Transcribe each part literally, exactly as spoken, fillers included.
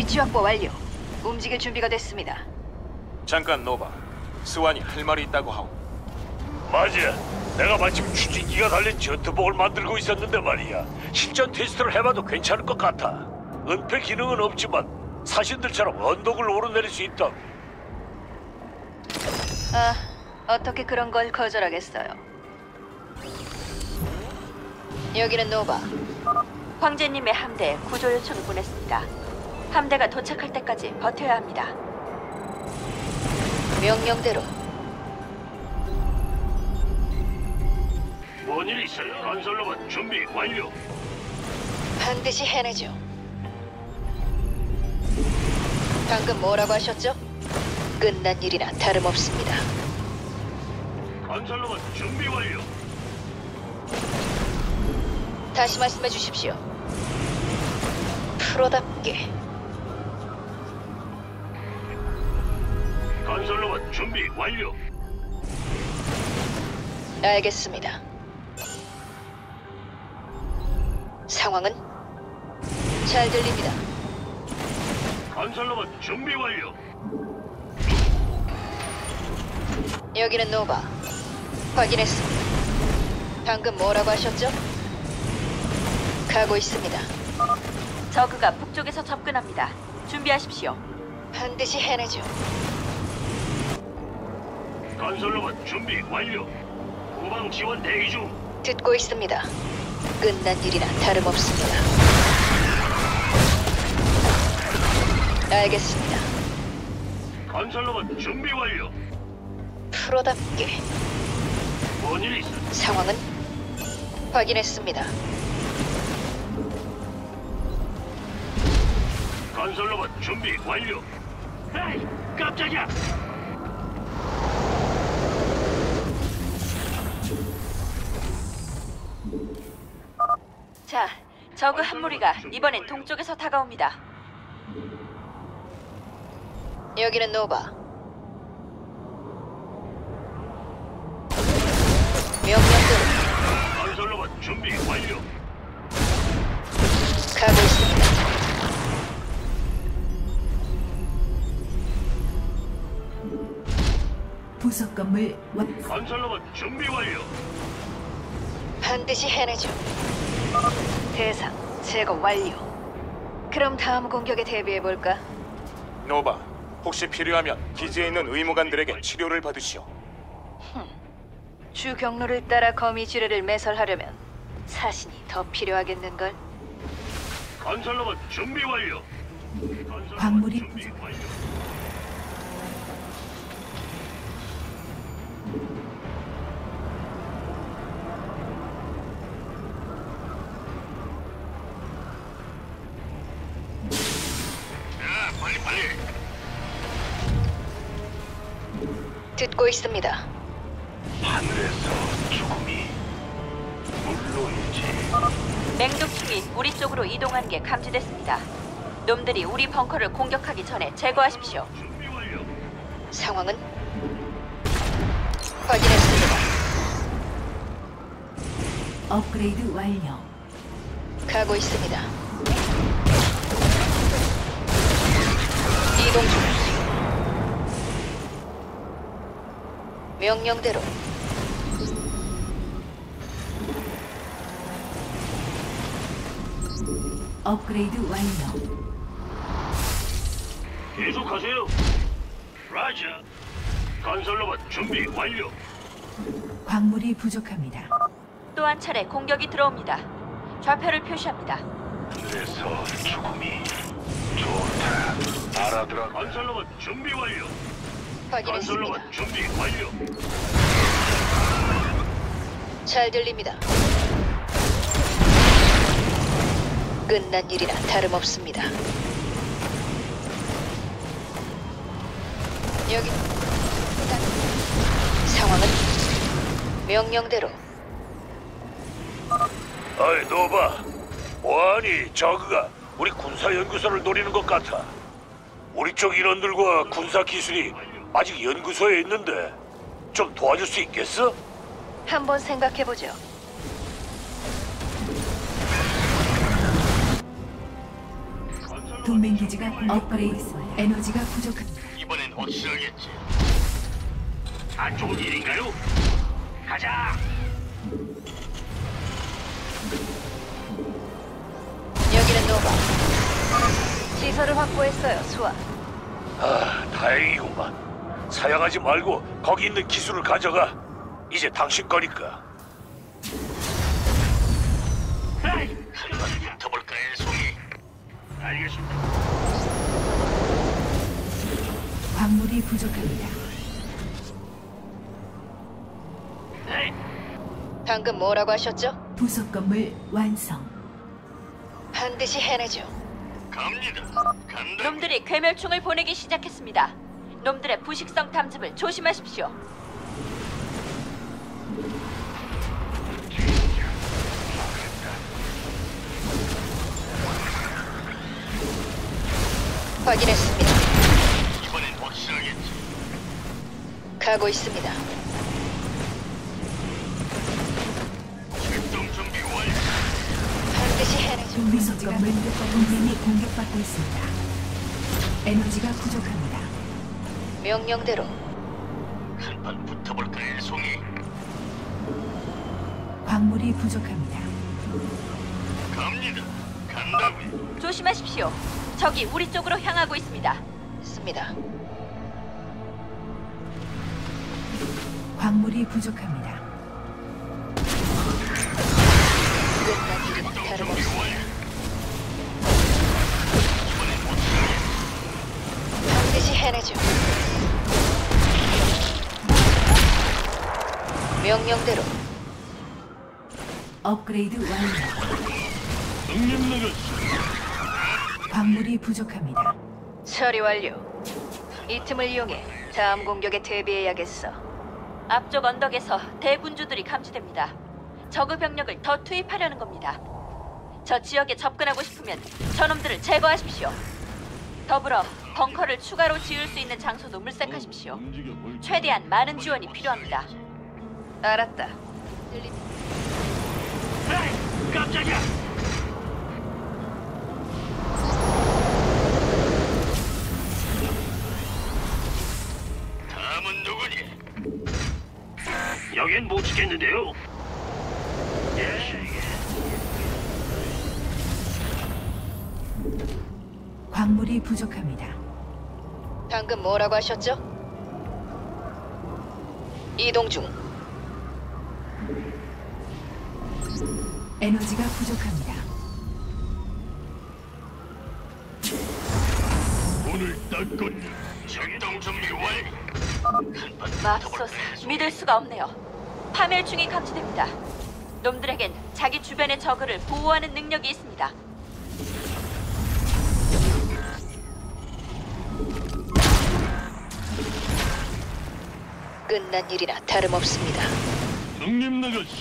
위치 확보 완료. 움직일 준비가 됐습니다. 잠깐 노바. 스완이 할 말이 있다고 하오. 맞아. 내가 마침 추진기가 달린 전투복을 만들고 있었는데 말이야. 실전 테스트를 해봐도 괜찮을 것 같아. 은폐 기능은 없지만 사신들처럼 언덕을 오르내릴 수 있다. 아, 어떻게 그런 걸 거절하겠어요. 여기는 노바. 황제님의 함대에 구조 요청을 보냈습니다. 함대가 도착할 때까지 버텨야 합니다. 명령대로. 뭔일 있어요? 건설로봇 준비 완료. 반드시 해내죠. 방금 뭐라고 하셨죠? 끝난 일이나 다름없습니다. 건설로봇 준비 완료. 다시 말씀해 주십시오. 프로답게. 건설로봇 준비 완료. 알겠습니다. 상황은? 잘 들립니다. 건설로봇 준비 완료. 여기는 노바. 확인했습니다. 방금 뭐라고 하셨죠? 가고 있습니다. 저그가 북쪽에서 접근합니다. 준비하십시오. 반드시 해내죠. 건설로봇 준비 완료. 후방 지원 대기 중. 듣고 있습니다. 끝난 일이나 다름없습니다. 알겠습니다. 건설로봇 준비 완료. 프로답게. 뭔일 있어? 상황은? 확인했습니다. 건설로봇 준비 완료. 에이, 깜짝이야. 자, 저그 한 무리가 이번엔 동쪽에서 다가옵니다. 여기는 노바. 명령대로 건설로봇 준비 완료. 가고 있습니다. 부속 건물 완. 건설로봇 준비 완료. 반드시 해내죠. 대상 제거 완료. 그럼 다음 공격에 대비해볼까? 노바, 혹시 필요하면 기지에 있는 의무관들에게 치료를 받으시오. 주 경로를 따라 거미 지뢰를 매설하려면 사신이 더 필요하겠는걸? 건설로봇 준비 완료. 건설로봇 광물이 준비 부족. 완료. 자, 빨리 빨리. 듣고 있습니다. 하늘에서 죽음이 물론이지. 맹독충이 우리 쪽으로 이동하는 게 감지됐습니다. 놈들이 우리 벙커를 공격하기 전에 제거하십시오. 준비 완료. 상황은? 확인했습니다. 업그레이드 완료. 가고 있습니다. 이동 중. 명령대로. 업그레이드 완료. 계속하세요. 라자. 건설로봇 준비 완료. 광물이 부족합니다. 또 한 차례 공격이 들어옵니다. 좌표를 표시합니다. 하늘에서 죽음이 좋다. 알아들어. 건설로봇 준비 완료. 건설로봇 확인했습니다. 준비 완료. 잘 들립니다. 끝난 일이나 다름없습니다. 여기 상황은 명령대로. 어이 노바, 뭐하니? 저그가 우리 군사연구소를 노리는 것 같아. 우리 쪽 인원들과 군사 기술이 아직 연구소에 있는데 좀 도와줄 수 있겠어? 한번 생각해보죠. 건설로봇 동맹 기지가 업그레이드 에너지가 부족합니다. 이번엔 확실하겠지. 안 좋은 일인가요? 가자. 여기는 노바. 시설을 확보했어요, 수아. 아, 다행이구만. 사양하지 말고 거기 있는 기술을 가져가. 이제 당신 거니까. 한번 붙어볼까요, 송이? 알겠습니다. 광물이 부족합니다. 네. 방금 뭐라고 하셨죠? 부속 건물 완성. 반드시 해내죠. 갑니다. 간다. 놈들이 괴멸충을 보내기 시작했습니다. 놈들의 부식성 탐지을 조심하십시오. 확인했습니다. 이번엔 확실하겠지. 가고 있습니다. 출동 준비 완료. 반드시 해내죠. 부속 건물 동맹이 공격받고 있습니다. 에너지가 부족합니다. 명령대로 한판 붙어볼까요, 송이? 광물이 부족합니다. 갑니다. 간다고요. 조심하십시오. 적이 우리 쪽으로 향하고 있습니다. 씁니다. 광물이 부족합니다. 끝난 일이나 다름없습니다. 반드시 해내죠. 명령대로 업그레이드 완료. 능력 나갔어. 광물이 부족합니다. 처리 완료. 이 틈을 이용해 다음 공격에 대비해야겠어. 앞쪽 언덕에서 대군주들이 감지됩니다. 저그 병력을 더 투입하려는 겁니다. 저 지역에 접근하고 싶으면 저놈들을 제거하십시오. 더불어 벙커를 추가로 지을 수 있는 장소도 물색하십시오. 최대한 많은 지원이 필요합니다. 알았다. 들리... 에이, 깜짝이야. 다음은 누구니? 여긴 못 지켰는데요. 예. 광물이 부족합니다. 방금 뭐라고 하셨죠? 이동 중. 에너지가 부족합니다. 오늘 땄군. 출동 준비 완료. 맙소사, 믿을 수가 없네요. 파멸충이 감지됩니다. 놈들에겐 자기 주변의 저그를 보호하는 능력이 있습니다. 끝난 일이나 다름없습니다. 능력 나갔어.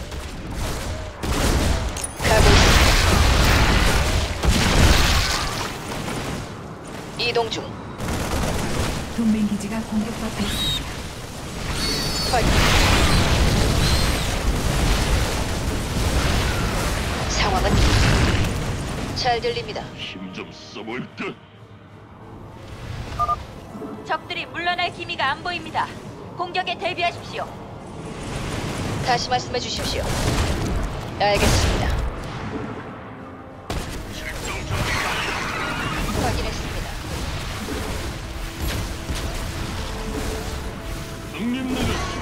가고 있습니다. 이동 중. 동맹 기지가 공격받고 있습니다. 확인. 상황은 잘 들립니다. 힘 좀 써볼까? 적들이 물러날 기미가 안 보입니다. 공격에 대비하십시오. 다시 말씀해 주십시오. 알겠습니다. 출동 준비 완료. 확인했습니다. 능력 나갔어.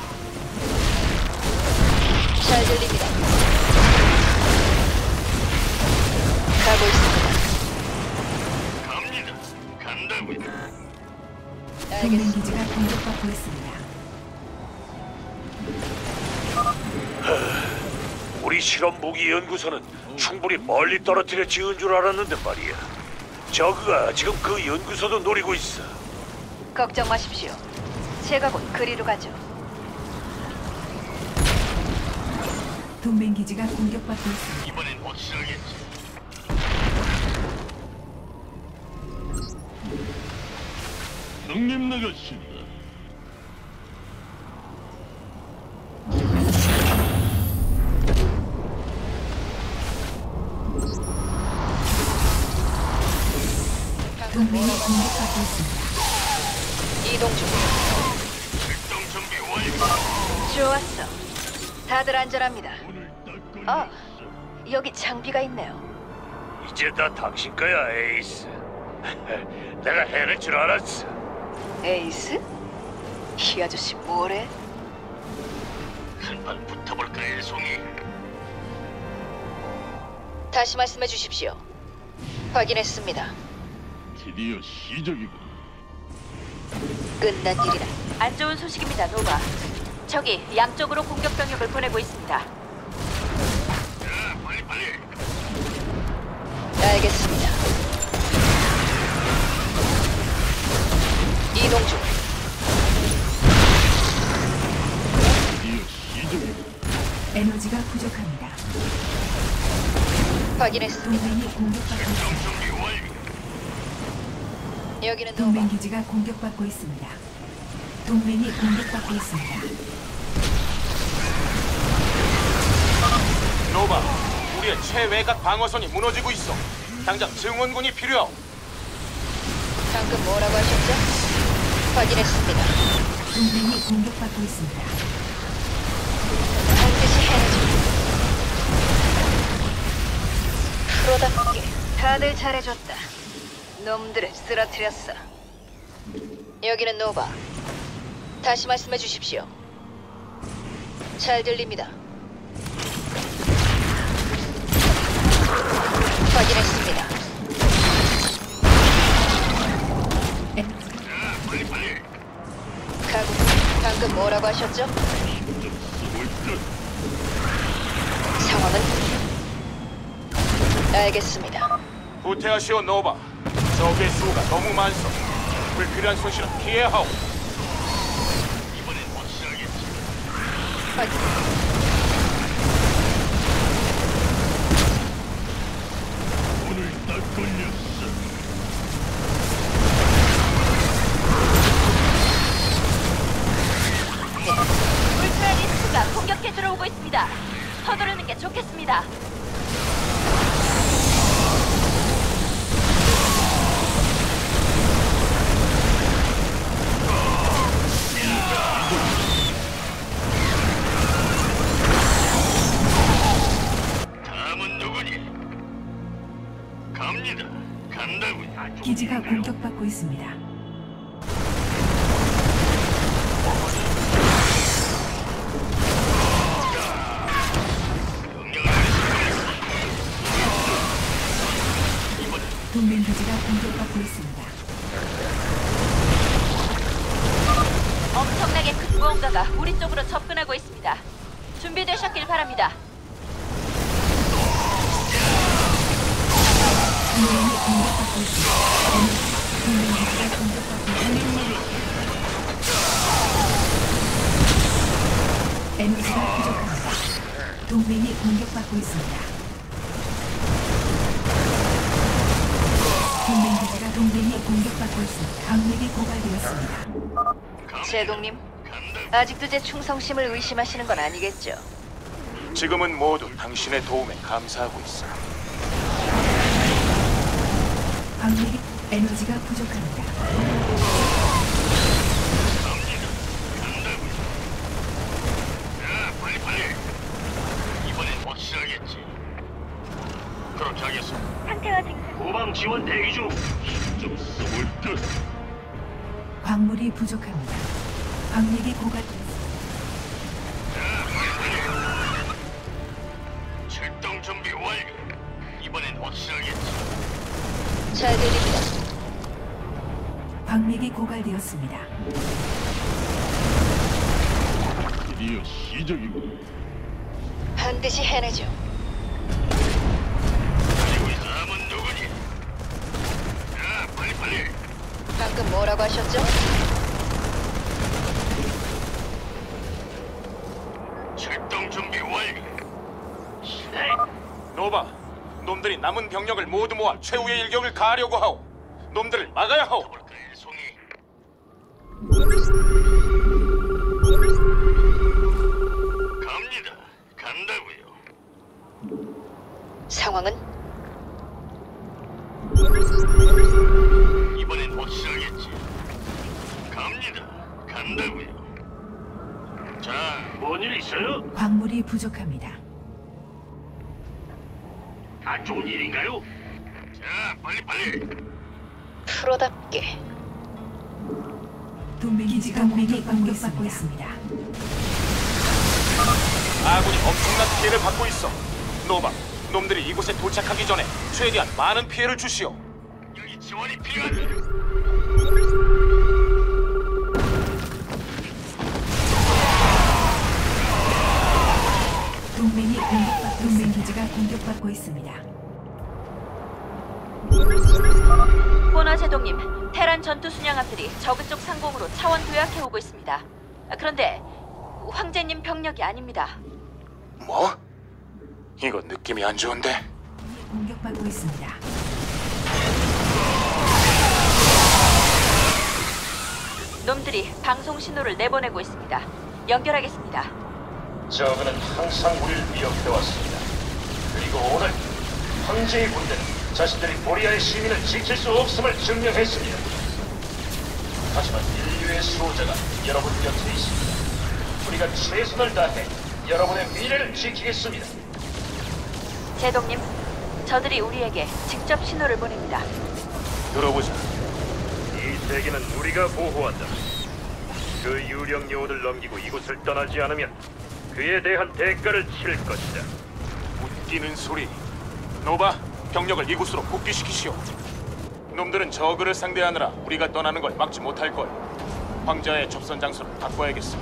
잘 들립니다. 가고 있습니다. 갑니다. 간다고요. 동맹 알겠습니다. 기지가 공격받고 있습니다. 우리 실험 무기 연구소는 충분히 멀리 떨어뜨려 지은 줄 알았는데 말이야. 저그가 지금 그 연구소도 노리고 있어. 걱정 마십시오. 제가 곧 그리로 가죠. 동맹 기지가 공격받고 있습니다. 이번엔 확실하겠지. 능력 나갔습니다. 동맹이 공격받고 있습니다. 이동 중. 출동 준비 완료. 좋았어. 다들 안전합니다. 아, 여기 장비가 있네요. 이제 다 당신 거야, 에이스. 내가 해낼 줄 알았어. 에이스? 이 아저씨 뭐래? 한판 붙어볼까, 일송이. 다시 말씀해 주십시오. 확인했습니다. 드디어 시작이군. 끝난 일이라. 안 좋은 소식입니다, 노바. 적이 양쪽으로 공격 병력을 보내고 있습니다. 자, 빨리 빨리. 알겠습니다. 이동 중. 드디어 시작이군. 에너지가 부족합니다. 확인했습니다. 동맹이 공격받고 있습니다. 준비 완료. 여기는 동맹 노바. 기지가 공격받고 있습니다. 동맹이 공격받고 있습니다. 노바, 우리의 최외곽 방어선이 무너지고 있어. 당장 증원군이 필요하오. 방금 뭐라고 하셨죠? 확인했습니다. 동맹이 공격받고 있습니다. 반드시 해내죠. 프로답게 다들 잘해줬다. 놈들을 쓰러뜨렸어. 여기는 노바. 다시 말씀해 주십시오. 잘 들립니다. 확인했습니다. 에너지가 빨리 빨리. 가구. 방금 뭐라고 하셨죠? 상황은? 알겠습니다. 후퇴하시오, 노바. 적의 수가 너무 많소. 불필요한 손실은 피해야 하오. 이번엔 확실하겠지. 확인. 오늘 딱 걸렸어. 울트라 리스크가 공격해 들어오고 있습니다. 서두르는 게 좋겠습니다. 다음은 누구니? 갑니다. 간다고요. 기지가 공격받고 있습니다. 명령을 내리시죠. 동맹 기지가 공격받고 있습니다. 엄청나게 큰 무언가가 우리 쪽으로 접근하고 있습니다. 준비되셨길 바랍니다. 동맹이 공격받고 있습니다. 동맹 기지가 공격받고 있습니다. 에너지가 부족합니다. 동맹이 공격받고 있습니다. 동맹 기지가 동맹이 공격받고 있습니다. 강력이 고갈되었습니다. 제동님, 아직도 제 충성심을 의심하시는 건 아니겠죠? 지금은 모두 당신의 도움에 감사하고 있어. 강력이 에너지가 부족합니다. 자, 빨리 빨리. 이번엔 확실하겠지. 그렇게 하겠어. 상태와 증상. 후방 지원 대기 중. 좀 써볼까? 광물이 부족합니다. 강력이 고갈되었습니다. 출동 준비 완료. 이번엔 확실하겠지. 잘 들립니다. 광맥이 고갈되었습니다. 드디어 시작이군. 반드시 해내죠. 그리고 이 사람은 누구니? 자, 빨리 빨리. 방금 뭐라고 하셨죠? 출동 준비 완료. 네. 노바, 놈들이 남은 병력을 모두 모아 최후의 일격을 가하려고 하오. 놈들을 막아야 하오. 볼까, 일송이. 갑니다. 간다고요. 상황은? 시작했지. 갑니다. 간다고요. 자, 뭔 일 있어요? 광물이 부족합니다. 안 좋은 일인가요? 자, 빨리 빨리. 프로답게. 동맹 기지가 동맹이 공격받고 있습니다. 아군이 엄청난 피해를 받고 있어. 노바, 놈들이 이곳에 도착하기 전에 최대한 많은 피해를 주시오. 여기 지원이 필요하다. 동맹이 공격받고 동맹 기지가 공격받고 있습니다. 호나 제동님, 테란 전투 순양함들이 저그 쪽 상공으로 차원 도약해 오고 있습니다. 아, 그런데 황제님 병력이 아닙니다. 뭐? 이거 느낌이 안 좋은데? 공격받고 있습니다. 놈들이 방송 신호를 내보내고 있습니다. 연결하겠습니다. 저그는 항상 우리를 위협해왔습니다. 그리고 오늘 황제의 군대는 자신들이 보리아의 시민을 지킬 수 없음을 증명했습니다. 하지만 인류의 수호자가 여러분 곁에 있습니다. 우리가 최선을 다해 여러분의 미래를 지키겠습니다. 제동님, 저들이 우리에게 직접 신호를 보냅니다. 들어보자. 이 세계는 우리가 보호한다. 그 유령 요원을 넘기고 이곳을 떠나지 않으면 그에 대한 대가를 치를 것이다. 웃기는 소리. 노바, 병력을 이곳으로 복귀시키시오. 놈들은 저그를 상대하느라 우리가 떠나는 걸 막지 못할 걸. 황자의 접선 장소를 바꿔야겠어.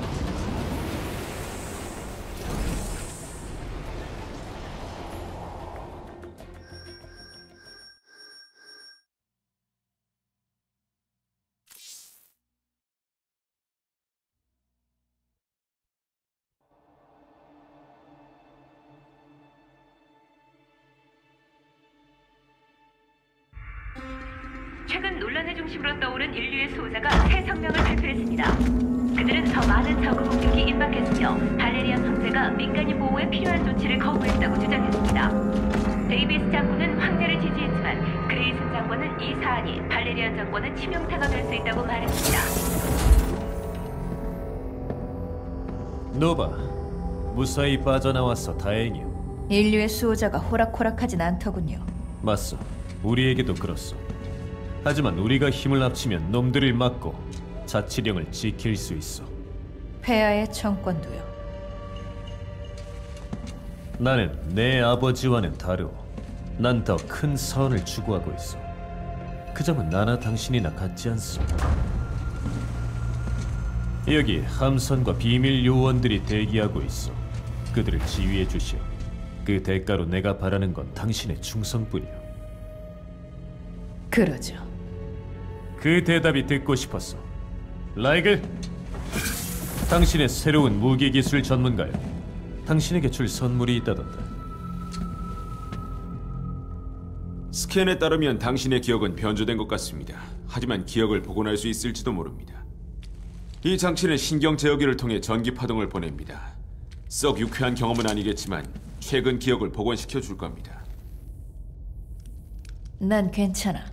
최근 논란의 중심으로 떠오른 인류의 수호자가 새 성명을 발표했습니다. 그들은 더 많은 저그 공격이 임박했으며 발레리안 황제가 민간인 보호에 필요한 조치를 거부했다고 주장했습니다. 데이비스 장군은 황제를 지지했지만 그레이슨 장군은 이 사안이 발레리안 정권의 치명타가 될 수 있다고 말했습니다. 노바, 무사히 빠져나와서 다행이오. 인류의 수호자가 호락호락하진 않더군요. 맞소. 우리에게도 그렇소. 하지만 우리가 힘을 합치면 놈들을 막고 자치령을 지킬 수 있어. 폐하의 청권도요. 나는 내 아버지와는 다르오. 난 더 큰 선을 추구하고 있어. 그 점은 나나 당신이나 같지 않소. 여기 함선과 비밀 요원들이 대기하고 있어. 그들을 지휘해 주시오. 그 대가로 내가 바라는 건 당신의 충성뿐이오. 그러죠. 그 대답이 듣고 싶었어. 라이글, 당신의 새로운 무기 기술 전문가요. 당신에게 줄 선물이 있다던데. 스캔에 따르면 당신의 기억은 변조된 것 같습니다. 하지만 기억을 복원할 수 있을지도 모릅니다. 이 장치는 신경 제어기를 통해 전기 파동을 보냅니다. 썩 유쾌한 경험은 아니겠지만 최근 기억을 복원시켜 줄 겁니다. 난 괜찮아.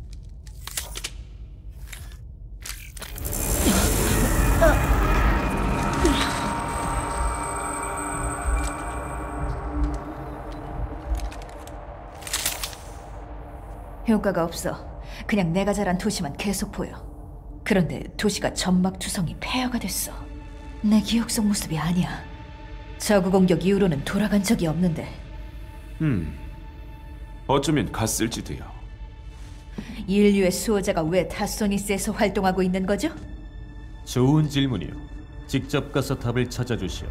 효과가 없어. 그냥 내가 자란 도시만 계속 보여. 그런데 도시가 점막 투성이 폐허가 됐어. 내 기억 속 모습이 아니야. 저그 공격 이후로는 돌아간 적이 없는데. 음, 어쩌면 갔을지도요. 인류의 수호자가 왜 타소니스에서 활동하고 있는 거죠? 좋은 질문이요. 직접 가서 답을 찾아주시오.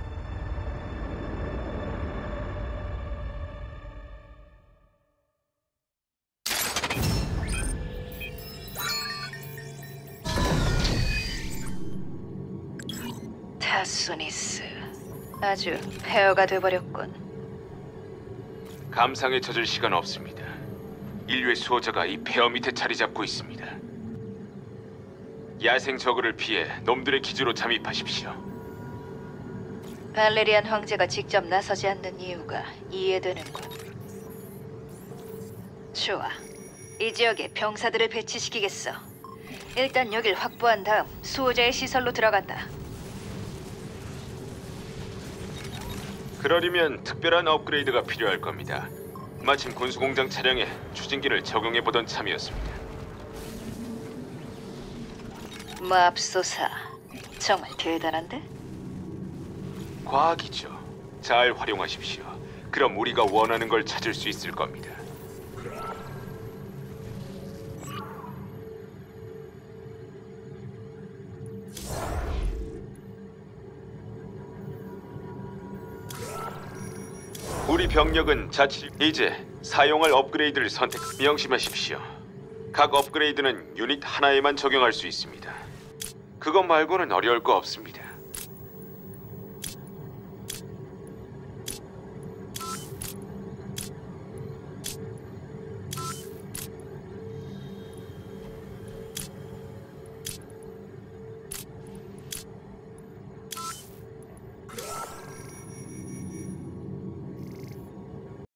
타소니스. 아주 폐허가 돼버렸군. 감상에 젖을 시간 없습니다. 인류의 수호자가 이 폐허 밑에 자리 잡고 있습니다. 야생 저그를 피해 놈들의 기지로 잠입하십시오. 발레리안 황제가 직접 나서지 않는 이유가 이해되는군. 좋아. 이 지역에 병사들을 배치시키겠어. 일단 여길 확보한 다음 수호자의 시설로 들어간다. 그러려면 특별한 업그레이드가 필요할 겁니다. 마침 군수공장 차량에 추진기를 적용해보던 참이었습니다. 맙소사, 정말 대단한데? 과학이죠. 잘 활용하십시오. 그럼 우리가 원하는 걸 찾을 수 있을 겁니다. 우리 병력은 자치... 이제 사용할 업그레이드를 선택... 명심하십시오. 각 업그레이드는 유닛 하나에만 적용할 수 있습니다. 그것 말고는 어려울 거 없습니다.